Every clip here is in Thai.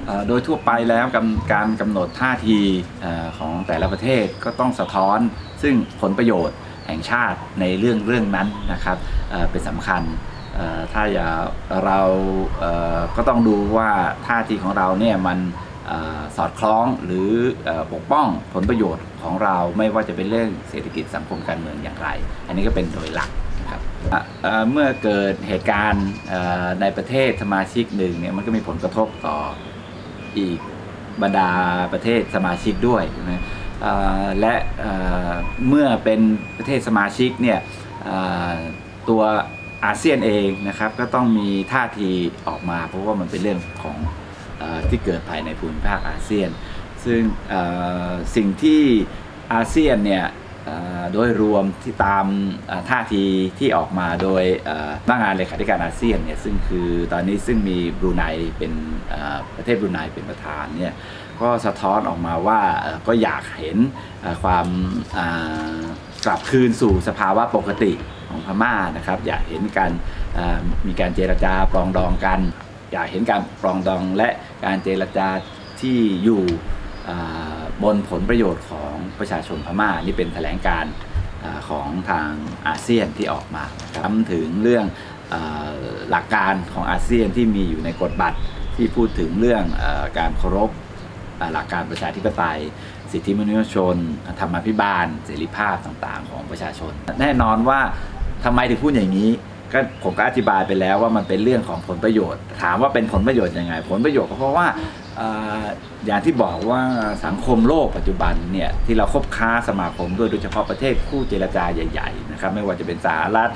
โดยทั่วไปแล้วการกำหนดท่าทีของแต่ละประเทศก็ต้องสะท้อนซึ่งผลประโยชน์แห่งชาติในเรื่องนั้นนะครับเป็นสำคัญถ้าเราก็ต้องดูว่าท่าทีของเราเนี่ยมันสอดคล้องหรือปกป้องผลประโยชน์ของเราไม่ว่าจะเป็นเรื่องเศรษฐกิจสังคมการเมืองอย่างไรอันนี้ก็เป็นโดยหลักนะครับเมื่อเกิดเหตุการณ์ในประเทศสมาชิกหนึ่งเนี่ยมันก็มีผลกระทบต่ออีกบรรดาประเทศสมาชิกด้วยนะและเมื่อเป็นประเทศสมาชิกเนี่ยตัวอาเซียนเองนะครับก็ต้องมีท่าทีออกมาเพราะว่ามันเป็นเรื่องของที่เกิดภายในภูมิภาคอาเซียนซึ่งสิ่งที่อาเซียนเนี่ยโดยรวมที่ตามท่าทีที่ออกมาโดยพนักงานเลขาธิการอาเซียนเนี่ยซึ่งคือตอนนี้ซึ่งมีบรูไนเป็นประเทศบรูไนเป็นประธานเนี่ยก็สะท้อนออกมาว่าก็อยากเห็นความกลับคืนสู่สภาวะปกติของพม่านะครับอยากเห็นการมีการเจรจาปรองดองกันอยากเห็นการปรองดองและการเจรจาที่อยู่บนผลประโยชน์ของประชาชนพม่านี่เป็นแถลงการของทางอาเซียนที่ออกมาย้ำถึงเรื่องหลักการของอาเซียนที่มีอยู่ในกฎบัตรที่พูดถึงเรื่องการเคารพหลักการประชาธิปไตยสิทธิมนุษยชนธรรมาภิบาลเสรีภาพต่างๆของประชาชนแน่นอนว่าทำไมถึงพูดอย่างนี้ก็ผมก็อธิบายไปแล้วว่ามันเป็นเรื่องของผลประโยชน์ถามว่าเป็นผลประโยชน์ยังไงผลประโยชน์ก็เพราะว่าอย่างที่บอกว่าสังคมโลกปัจจุบันเนี่ยที่เราคบค้าสมาคมด้วยโดยเฉพาะประเทศคู่เจรจาใหญ่ๆนะครับไม่ว่าจะเป็นสหรัฐ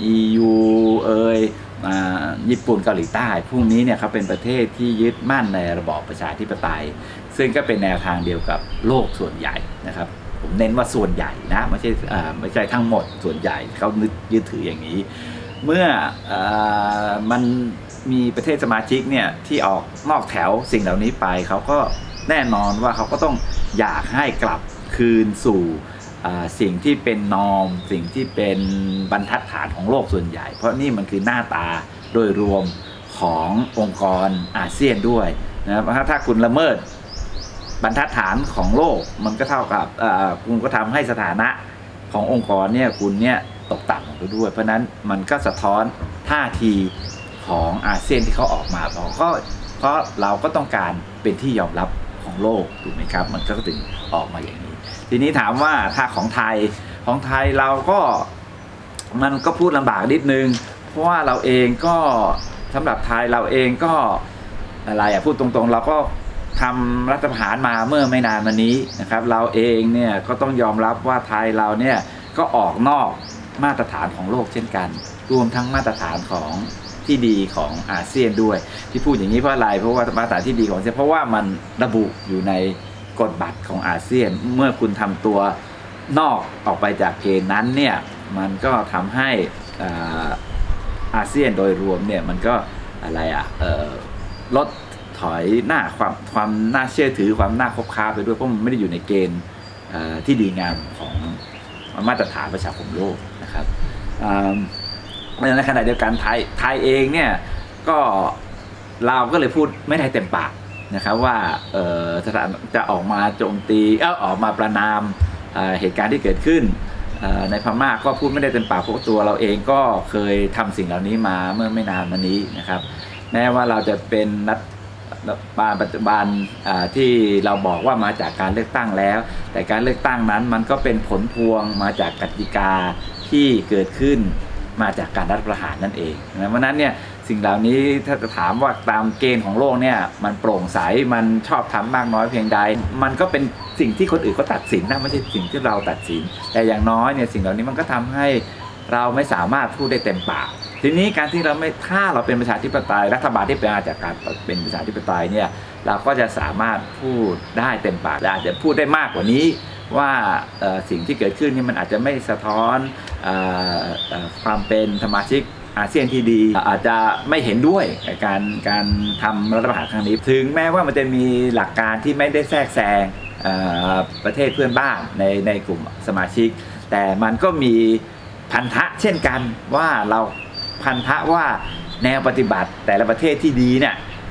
EU ญี่ปุ่นเกาหลีใต้พวกนี้เนี่ยเขาเป็นประเทศที่ยึดมั่นในระบอบประชาธิปไตยซึ่งก็เป็นแนวทางเดียวกับโลกส่วนใหญ่นะครับผมเน้นว่าส่วนใหญ่นะไม่ใช่ทั้งหมดส่วนใหญ่เขายึดถืออย่างนี้เมื่อมันมีประเทศสมาชิกเนี่ยที่ออกนอกแถวสิ่งเหล่านี้ไปเขาก็แน่นอนว่าเขาก็ต้องอยากให้กลับคืนสู่สิ่งที่เป็นนอร์มสิ่งที่เป็นบรรทัดฐานของโลกส่วนใหญ่เพราะนี่มันคือหน้าตาโดยรวมขององค์กรอาเซียนด้วยนะครับถ้าคุณละเมิดบรรทัดฐานของโลกมันก็เท่ากับคุณก็ทำให้สถานะขององค์กรเนี่ยคุณเนี่ยตกต่ำลงไปด้วยเพราะนั้นมันก็สะท้อนท่าทีของอาเซียนที่เขาออกมาเพราะเราก็ต้องการเป็นที่ยอมรับของโลกถูกไหมครับมันก็ถึงออกมาอย่างนี้ทีนี้ถามว่าถ้าของไทยเราก็มันก็พูดลำบากนิดนึงเพราะว่าเราเองก็สำหรับไทยเราเองก็อะไรพูดตรงๆเราก็ทำรัฐประหารมาเมื่อไม่นานมานี้นะครับเราเองเนี่ยก็ต้องยอมรับว่าไทยเราเนี่ยก็ออกนอกมาตรฐานของโลกเช่นกันรวมทั้งมาตรฐานของที่ดีของอาเซียนด้วยที่พูดอย่างนี้เพราะอะไรเพราะว่ามาตรฐานที่ดีของอาเซียนเพราะว่ามันระบุอยู่ในกฎบัตรของอาเซียนเมื่อคุณทำตัวนอกออกไปจากเกณฑ์นั้นเนี่ยมันก็ทำให้อาเซียนโดยรวมเนี่ยมันก็อะไรลดถอยหน้าความน่าเชื่อถือความน่าคบค้าไปด้วยเพราะมันไม่ได้อยู่ในเกณฑ์ที่ดีงามของมาตรฐานประชาคมโลกนะครับในขณะเดียวกันไทยเองเนี่ยก็เราก็เลยพูดไม่ได้เต็มปากนะครับว่าจะออกมาโจมตีออกมาประนามเหตุการณ์ที่เกิดขึ้นในพม่าก็พูดไม่ได้เต็มปากเพราะตัวเราเองก็เคยทำสิ่งเหล่านี้มาเมื่อไม่นานมานี้นะครับแม้ว่าเราจะเป็นรัฐบาลปัจจุบันที่เราบอกว่ามาจากการเลือกตั้งแล้วแต่การเลือกตั้งนั้นมันก็เป็นผลพวงมาจากกติกาที่เกิดขึ้นมาจากการรัฐประหารนั่นเองนะเพราะนั้นเนี่ยสิ่งเหล่านี้ถ้าจะถามว่าตามเกณฑ์ของโลกเนี่ยมันโปร่งใสมันชอบทำมากน้อยเพียงใดมันก็เป็นสิ่งที่คนอื่นเขาตัดสินนะไม่ใช่สิ่งที่เราตัดสินแต่อย่างน้อยเนี่ยสิ่งเหล่านี้มันก็ทำให้เราไม่สามารถพูดได้เต็มปากทีนี้การที่เราไม่ถ้าเราเป็นประชาธิปไตยรัฐบาลที่เป็นมาจากการเป็นประชาธิปไตยเนี่ยเราก็จะสามารถพูดได้เต็มปากและอาจจะพูดได้มากกว่านี้ว่าสิ่งที่เกิดขึ้นนี่มันอาจจะไม่สะท้อนความเป็นสมาชิกอาเซียนที่ดีอาจจะไม่เห็นด้วยการทำรัฐประหารครั้งนี้ถึงแม้ว่ามันจะมีหลักการที่ไม่ได้แทรกแซงประเทศเพื่อนบ้านในกลุ่มสมาชิกแต่มันก็มีพันธะเช่นกันว่าเราพันธะว่าแนวปฏิบัติแต่ละประเทศที่ดีเนี่ย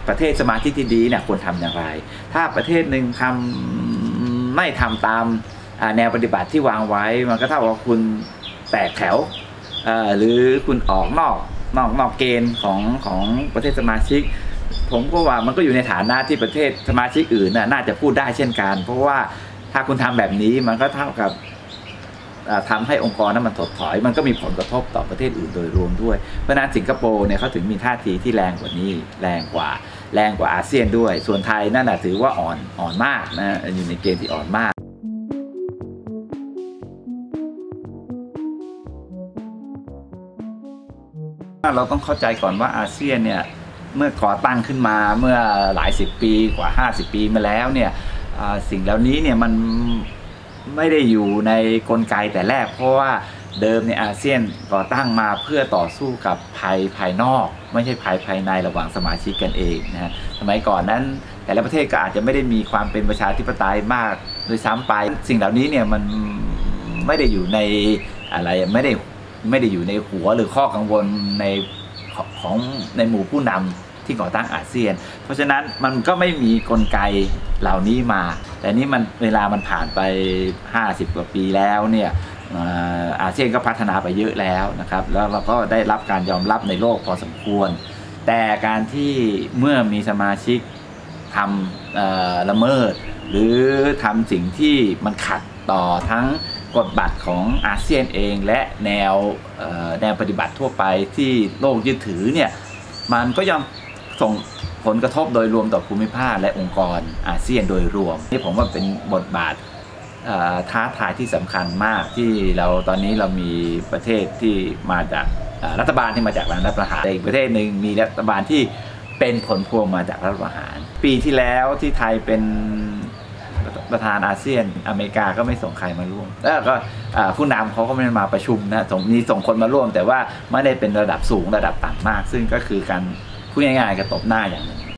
ประเทศสมาชิกที่ดีเนี่ยควรทำอย่างไรถ้าประเทศหนึ่งไม่ทำตามแนวปฏิบัติที่วางไว้มันก็เท่ากับคุณแตกแถวหรือคุณออกนอกเกณฑ์ของประเทศสมาชิกผมก็ว่ามันก็อยู่ในฐานะที่ประเทศสมาชิกอื่นน่าจะพูดได้เช่นกันเพราะว่าถ้าคุณทำแบบนี้มันก็เท่ากับทำให้องค์กรนั้นมันถดถอยมันก็มีผลกระทบต่อประเทศอื่นโดยรวมด้วยเพราะนั้นสิงคโปร์เนี่ยเขาถึงมีท่าทีที่แรงกว่านี้แรงกว่าอาเซียนด้วยส่วนไทยนั่นถือว่าอ่อนมากนะอยู่ในเกณฑ์ที่อ่อนมากเราต้องเข้าใจก่อนว่าอาเซียนเนี่ยเมื่อก่อตั้งขึ้นมาเมื่อหลายสิบปีกว่า50 ปีมาแล้วเนี่ยสิ่งเหล่านี้เนี่ยมันไม่ได้อยู่ในกลไกแต่แรกเพราะว่าเดิมในอาเซียนก่อตั้งมาเพื่อต่อสู้กับภัยภายนอกไม่ใช่ภัยภายในระหว่างสมาชิกกันเองนะสมัยก่อนนั้นแต่ละประเทศก็อาจจะไม่ได้มีความเป็นประชาธิปไตยมากโดยซ้ำไปสิ่งเหล่านี้เนี่ยมันไม่ได้อยู่ในอะไรไม่ได้อยู่ในหัวหรือข้อกังวลในหมู่ผู้นำที่ก่อตั้งอาเซียนเพราะฉะนั้นมันก็ไม่มีกลไกเหล่านี้มาแต่นี้มันเวลามันผ่านไป50 กว่าปีแล้วเนี่ยอาเซียนก็พัฒนาไปเยอะแล้วนะครับแล้วเราก็ได้รับการยอมรับในโลกพอสมควรแต่การที่เมื่อมีสมาชิกทำละเมิดหรือทำสิ่งที่มันขัดต่อทั้งกฎบัตรของอาเซียนเองและแนวปฏิบัติทั่วไปที่โลกยึดถือเนี่ยมันก็ย่อมส่งผลกระทบโดยรวมต่อภูมิภาคและองค์กรอาเซียนโดยรวมนี่ผมว่าเป็นบทบาทท้าทายที่สำคัญมากที่ตอนนี้เรามีประเทศที่มาจากรัฐบาลที่มาจากรัฐประหารอีกประเทศหนึ่งมีรัฐบาลที่เป็นผลพวงมาจากรัฐประหารปีที่แล้วที่ไทยเป็นประธานอาเซียนอเมริกาก็ไม่ส่งใครมาร่วมแล้วก็ผู้นำเขาก็ไม่มาประชุมนะมีส่งคนมาร่วมแต่ว่าไม่ได้เป็นระดับสูงระดับต่ำมากซึ่งก็คือการพูดง่ายๆกระตบหน้าอย่างหนึ่ง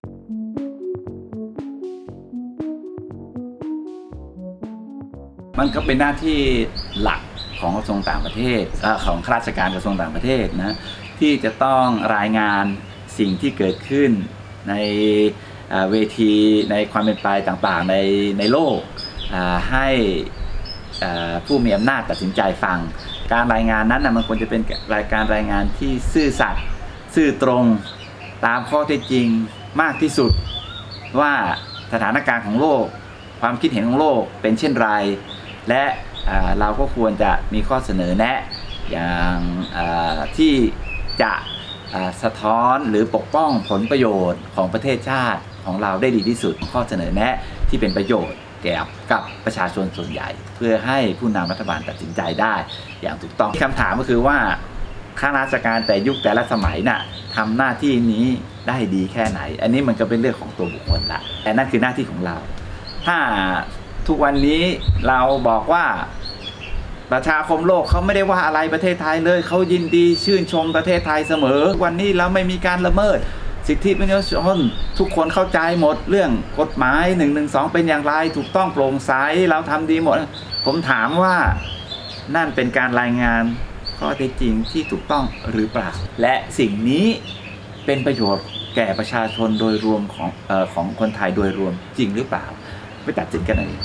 มันก็เป็นหน้าที่หลักของกระทรวงต่างประเทศของข้าราชการกระทรวงต่างประเทศนะที่จะต้องรายงานสิ่งที่เกิดขึ้นในเวทีในความเป็นไปต่างๆในโลกให้ผู้มีอำนาจตัดสินใจฟังการรายงานนั้นมันควรจะเป็นรายงานที่ซื่อสัตย์ซื่อตรงตามข้อเท็จจริงมากที่สุดว่าสถานการณ์ของโลกความคิดเห็นของโลกเป็นเช่นไรและเราก็ควรจะมีข้อเสนอแนะอย่างที่จะสะท้อนหรือปกป้องผลประโยชน์ของประเทศชาติของเราได้ดีที่สุดข้อเสนอแนะที่เป็นประโยชน์แก่กับประชาชนส่วนใหญ่เพื่อให้ผู้นำรัฐบาลตัดสินใจได้อย่างถูกต้องคำถามก็คือว่าข้าราชการแต่ยุคแต่ละสมัยน่ะทำหน้าที่นี้ได้ดีแค่ไหนอันนี้มันก็เป็นเรื่องของตัวบุคคลละแต่นั่นคือหน้าที่ของเราถ้าทุกวันนี้เราบอกว่าประชาคมโลกเขาไม่ได้ว่าอะไรประเทศไทยเลยเขายินดีชื่นชมประเทศไทยเสมอวันนี้เราไม่มีการละเมิดสิทธิมนุษยชนทุกคนเข้าใจหมดเรื่องกฎหมาย112เป็นอย่างไรถูกต้องโปร่งใสเราทำดีหมดผมถามว่านั่นเป็นการรายงานข้อเท็จจริงที่ถูกต้องหรือเปล่าและสิ่งนี้เป็นประโยชน์แก่ประชาชนโดยรวมของคนไทยโดยรวมจริงหรือเปล่าไปตัดสินกันเอง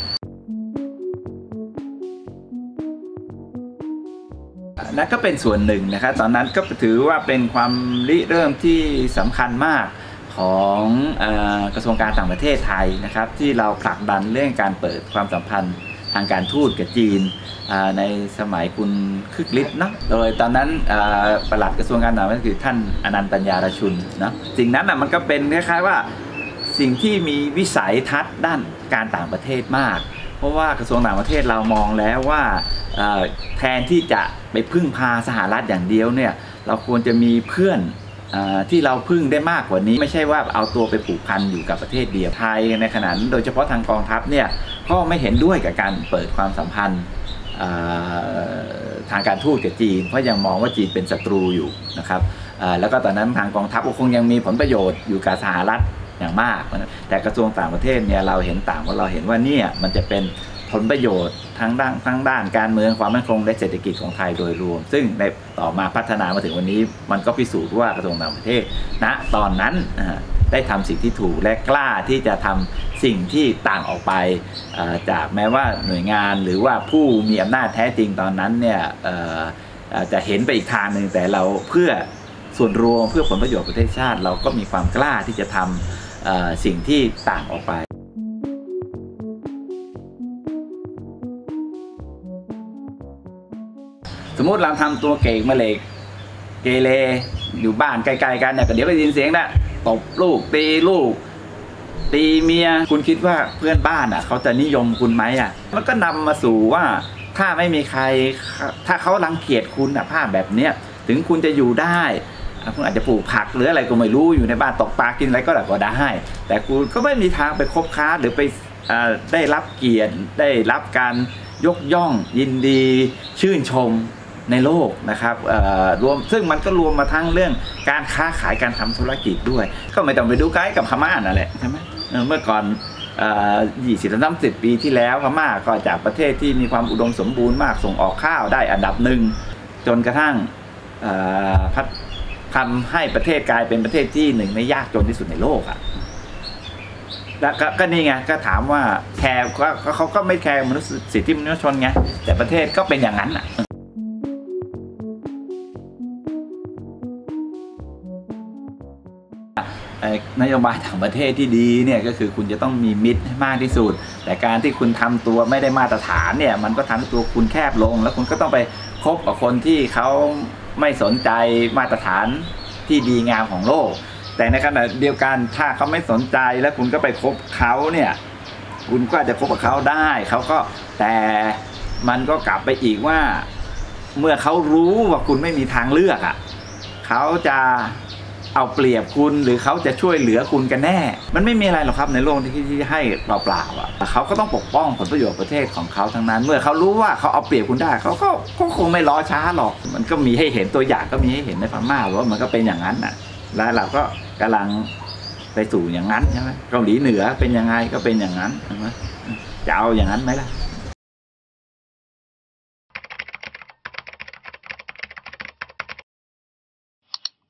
นั่นก็เป็นส่วนหนึ่งนะครับตอนนั้นก็ถือว่าเป็นความริเริ่มที่สำคัญมากของกระทรวงการต่างประเทศไทยนะครับที่เราผลักดันเรื่องการเปิดความสัมพันธ์ทางการทูตกับจีนในสมัยคุณคึกฤทธิ์นะโดยตอนนั้นปลัดกระทรวงการต่างประเทศคือท่านอนันต์ปัญญารชุนนะสิ่งนั้นมันก็เป็นคล้ายๆว่าสิ่งที่มีวิสัยทัศน์ด้านการต่างประเทศมากเพราะว่ากระทรวงต่างประเทศเรามองแล้วว่าแทนที่จะไปพึ่งพาสหรัฐอย่างเดียวเนี่ยเราควรจะมีเพื่อนที่เราพึ่งได้มากกว่านี้ไม่ใช่ว่าเอาตัวไปผูกพันอยู่กับประเทศเดียวไทยในขณะนั้นโดยเฉพาะทางกองทัพเนี่ยก็ไม่เห็นด้วยกับการเปิดความสัมพันธ์ทางการทูตกับจีนเพราะยังมองว่าจีนเป็นศัตรูอยู่นะครับแล้วก็ตอนนั้นทางกองทัพก็คงยังมีผลประโยชน์อยู่กับสหรัฐอย่างมากแต่กระทรวงต่างประเทศเนี่ยเราเห็นต่างว่าเราเห็นว่าเนี่ยมันจะเป็นผลประโยชน์ทั้งด้านการเมืองความมั่นคงและเศรษฐกิจของไทยโดยรวมซึ่งในต่อมาพัฒนามาถึงวันนี้มันก็พิสูจน์ว่ากระทรวงต่างประเทศณตอนนั้นได้ทำสิ่งที่ถูกและกล้าที่จะทำสิ่งที่ต่างออกไปจากแม้ว่าหน่วยงานหรือว่าผู้มีอำนาจแท้จริงตอนนั้นเนี่ยจะเห็นไปอีกทางหนึ่งแต่เราเพื่อส่วนรวมเพื่อผลประโยชน์ประเทศชาติเราก็มีความกล้าที่จะทำสิ่งที่ต่างออกไปสมมุติเราทำตัวเก่งมาเลยเกเรอยู่บ้านไกลๆกันเนี่ยเดี๋ยวก็ได้ยินเสียงนะตบลูกตีลูกตีเมียคุณคิดว่าเพื่อนบ้านเขาจะนิยมคุณไหมมันก็นำมาสู่ว่าถ้าไม่มีใครถ้าเขารังเกียจคุณภาพแบบเนี้ยถึงคุณจะอยู่ได้คุณอาจจะปลูกผักหรืออะไรก็ไม่รู้อยู่ในบ้านตกปลากินอะไรก็ได้แต่คุณก็ไม่มีทางไปคบค้าหรือไปได้รับเกียรติได้รับการยกย่องยินดีชื่นชมในโลกนะครับรวมซึ่งมันก็รวมมาทั้งเรื่องการค้าขายการทำธุรกิจด้วยก็ไม่ต้องไปดูไกด์กับพม่านั่นแหละใช่ไหมเมื่อก่อน20-30 ปีที่แล้วพม่าก็จากประเทศที่มีความอุดมสมบูรณ์มากส่งออกข้าวได้อันดับหนึ่งจนกระทั่งทำให้ประเทศกลายเป็นประเทศที่หนึ่งในยากจนที่สุดในโลกแล้วก็นี่ไงก็ถามว่าแคร์เขาก็ไม่แคร์สิทธิมนุษยชนไงแต่ประเทศก็เป็นอย่างนั้นนโยบายต่างประเทศที่ดีเนี่ยก็คือคุณจะต้องมีมิตรให้มากที่สุดแต่การที่คุณทำตัวไม่ได้มาตรฐานเนี่ยมันก็ทำให้ตัวคุณแคบลงแล้วคุณก็ต้องไปคบกับคนที่เขาไม่สนใจมาตรฐานที่ดีงามของโลกแต่ในขณะเดียวกันถ้าเขาไม่สนใจแล้วคุณก็ไปคบเขาเนี่ยคุณก็จะคบกับเขาได้เขาก็แต่มันก็กลับไปอีกว่าเมื่อเขารู้ว่าคุณไม่มีทางเลือกเขาจะเอาเปรียบคุณหรือเขาจะช่วยเหลือคุณกันแน่มันไม่มีอะไรหรอกครับในโลกที่ให้เปล่าๆเขาก็ต้องปกป้องผลประโยชน์ประเทศของเขาทั้งนั้นเมื่อเขารู้ว่าเขาเอาเปรียบคุณได้เขาก็คงไม่รอช้าหรอกมันก็มีให้เห็นตัวอย่างก็มีให้เห็นในพม่าว่ามันก็เป็นอย่างนั้นและเราก็กำลังไปสู่อย่างนั้นใช่ไหมเกาหลีเหนือเป็นยังไงก็เป็นอย่างนั้นใช่ไหมจะเอาอย่างนั้นไหมล่ะ